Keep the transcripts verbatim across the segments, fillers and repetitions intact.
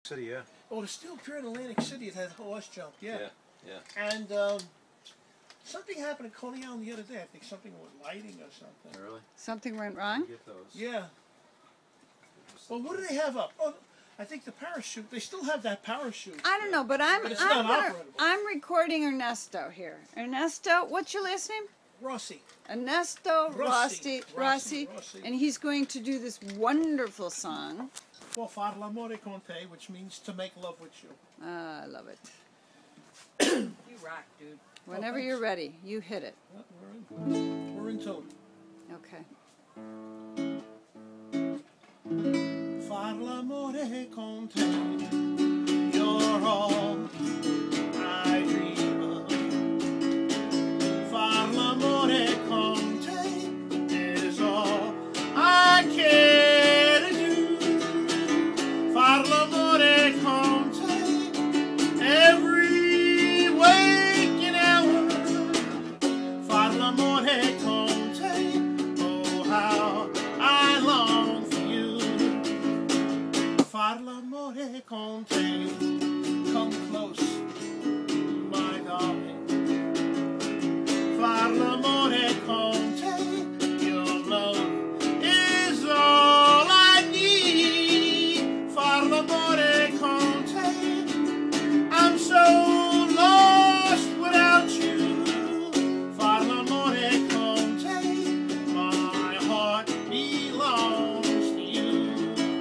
City, yeah. Oh, the steel pier in Atlantic City, it had horse jump, yeah. Yeah, yeah. And um, something happened at Coney Island the other day. I think something was lighting or something. Really? Something went wrong? You get those. Yeah. Well, what do they have up? Oh, I think the parachute. They still have that parachute. I don't know, but I'm But it's I'm, not gonna, operable. I'm recording Ernesto here. Ernesto, what's your last name? Rossi. Ernesto Rossi. Rossi, Rossi, Rossi, Rossi. and he's going to do this wonderful song. For far l'amore con te, which means to make love with you. Ah, I love it. You rock, dude. Whenever Oh, you're ready, you hit it. Yeah, we're in. We're in tune. Okay. Far l'amore con te, you're all I dream of. Far l'amore con te is all I care to do. Far l'amore con te every waking hour. Far l'amore con te, oh how I long for you. Far l'amore con te, come close, my darling. Far l'amore con te, your love is all I need. Far l'amore con te, I'm so lost without you. Far l'amore con te, my heart belongs to you.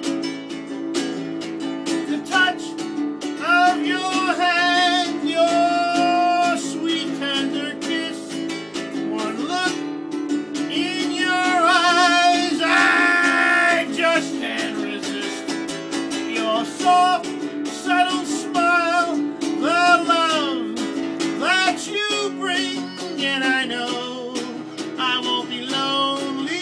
The touch of your hand, your sweet tender kiss, one look in your eyes, I just can't resist. Your soft, subtle smile, the love that you bring, and I know I won't be lonely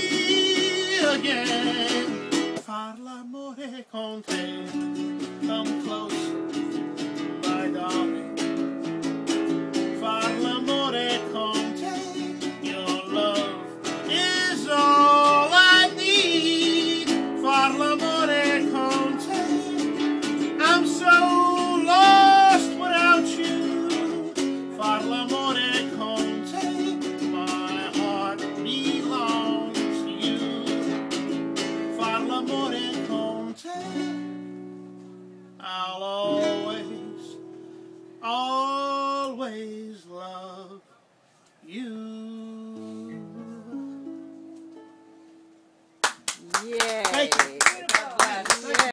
again. Far l'amore con te, come close, my darling. Far l'amore con te, your love is all I need. Far l'amore con te, I'm so lost without you. Far l'amore con te, my heart belongs to you. Far l'amore con te, I'll always, always love you.